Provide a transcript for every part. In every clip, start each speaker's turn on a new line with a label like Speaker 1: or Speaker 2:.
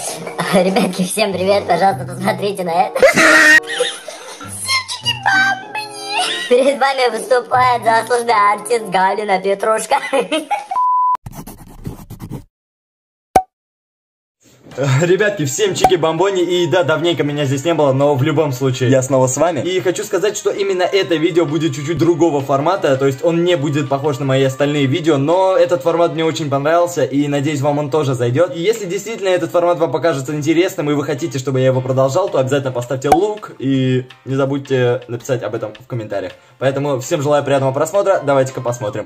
Speaker 1: Ребятки, всем привет, пожалуйста, посмотрите на это. Перед вами выступает заслуженный артист Галина Петрушка.
Speaker 2: Ребятки, всем чики-бомбони, и да, давненько меня здесь не было, но в любом случае я снова с вами. И хочу сказать, что именно это видео будет чуть-чуть другого формата, то есть он не будет похож на мои остальные видео, но этот формат мне очень понравился, и надеюсь, вам он тоже зайдет. И если действительно этот формат вам покажется интересным, и вы хотите, чтобы я его продолжал, то обязательно поставьте лук, и не забудьте написать об этом в комментариях. Поэтому всем желаю приятного просмотра, давайте-ка посмотрим.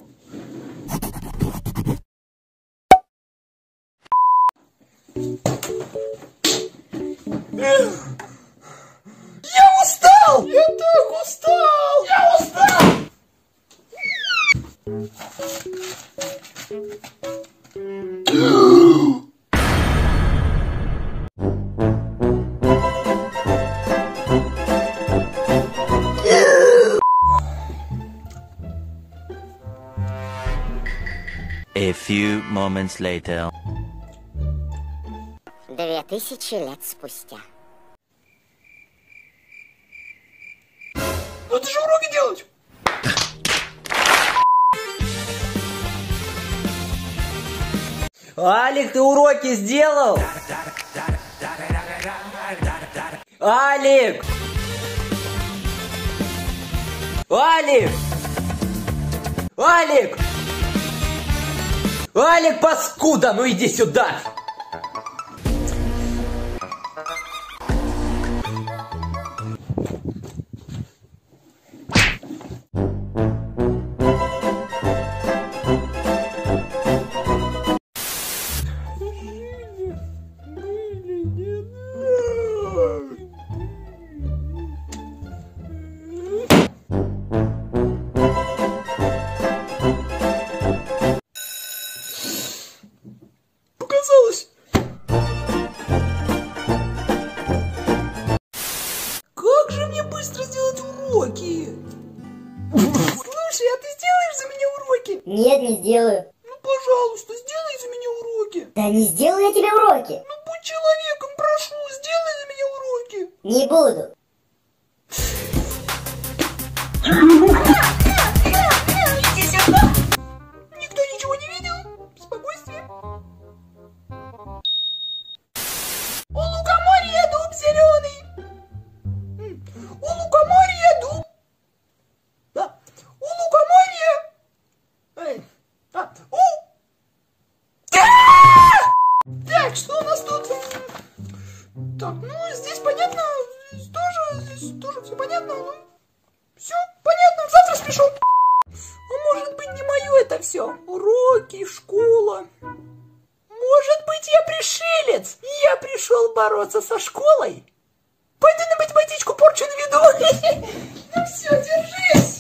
Speaker 3: Я устал! Я так устал! Я устал!
Speaker 4: A few moments later.
Speaker 1: 2000 лет спустя.
Speaker 3: Ну ты же уроки делать!
Speaker 5: Алик, ты уроки сделал? Алик! Алик! Алик! Алик, паскуда, ну иди сюда!
Speaker 3: Показалось. Как же мне быстро сделать уроки? Слушай, а ты сделаешь за меня уроки?
Speaker 1: Нет, не сделаю.
Speaker 3: Ну, пожалуйста, сделай за меня уроки.
Speaker 1: Да не сделаю я тебе уроки.
Speaker 3: Ну, будь человеком, прошу, сделай за меня уроки.
Speaker 1: Не буду.
Speaker 3: Иди сюда. Никто ничего не видел. Спокойствие. У лукоморья дуб зеленый. У лукоморья дуб. Да. У лукоморья. Так, что у нас тут? Так, ну здесь понятно. Здесь тоже все понятно. Ну, все понятно. Завтра спешу. А может быть, не мое это все. Уроки, школа. Может быть, я пришелец, и я пришел бороться со школой? Пойду на математичку порчу наведу. Ну все, держись.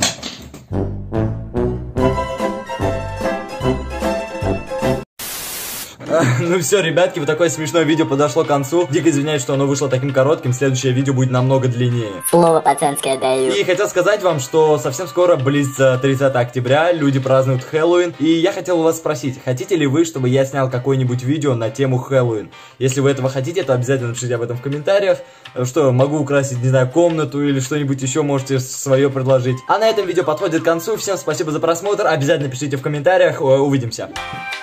Speaker 2: Ну все, ребятки, вот такое смешное видео подошло к концу. Дико извиняюсь, что оно вышло таким коротким. Следующее видео будет намного длиннее.
Speaker 1: Слово пацанское даю.
Speaker 2: И хотел сказать вам, что совсем скоро близится 30 октября, люди празднуют Хэллоуин. И я хотел у вас спросить, хотите ли вы, чтобы я снял какое-нибудь видео на тему Хэллоуин? Если вы этого хотите, то обязательно напишите об этом в комментариях. Что, могу украсить, не знаю, комнату или что-нибудь еще можете свое предложить. А на этом видео подходит к концу. Всем спасибо за просмотр. Обязательно пишите в комментариях. Увидимся.